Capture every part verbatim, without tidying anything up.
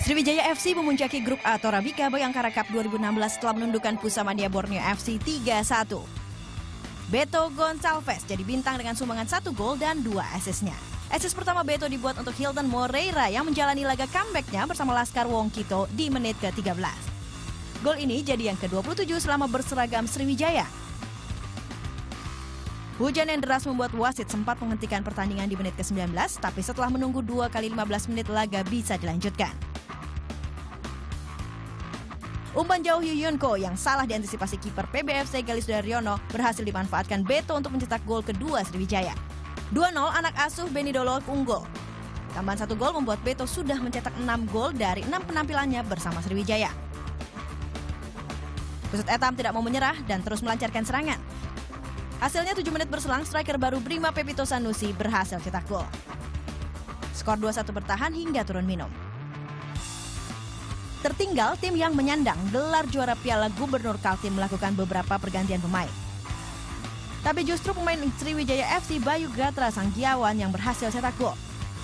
Sriwijaya F C memuncaki grup A Torabika Bayangkara Cup dua ribu enam belas setelah menundukkan Pusamania Borneo F C tiga satu. Beto Gonçalves jadi bintang dengan sumbangan satu gol dan dua asisnya. Asis pertama Beto dibuat untuk Hilton Moreira yang menjalani laga comeback-nya bersama Laskar Wongkito di menit ke tiga belas. Gol ini jadi yang ke dua puluh tujuh selama berseragam Sriwijaya. Hujan yang deras membuat wasit sempat menghentikan pertandingan di menit ke sembilan belas, tapi setelah menunggu dua kali lima belas menit laga bisa dilanjutkan. Umpan jauh Yuyunko yang salah diantisipasi kiper P B F C Galih Sudaryono berhasil dimanfaatkan Beto untuk mencetak gol kedua Sriwijaya. dua nol anak asuh Beni Dolok unggul. Tambahan satu gol membuat Beto sudah mencetak enam gol dari enam penampilannya bersama Sriwijaya. Pusat Etam tidak mau menyerah dan terus melancarkan serangan. Hasilnya tujuh menit berselang striker baru Brima Pepito Sanusi berhasil cetak gol. Skor dua satu bertahan hingga turun minum. Tertinggal tim yang menyandang gelar juara Piala Gubernur Kaltim melakukan beberapa pergantian pemain. Tapi justru pemain Sriwijaya F C Bayu Gatra Sanggiawan yang berhasil cetak gol.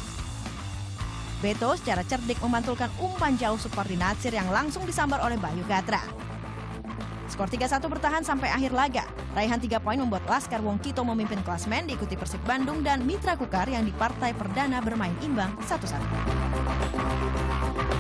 Beto secara cerdik memantulkan umpan jauh Supardinatsir yang langsung disambar oleh Bayu Gatra. Skor tiga satu bertahan sampai akhir laga. Raihan tiga poin membuat Laskar Wongkito memimpin klasemen diikuti Persib Bandung dan Mitra Kukar yang di partai perdana bermain imbang satu satu.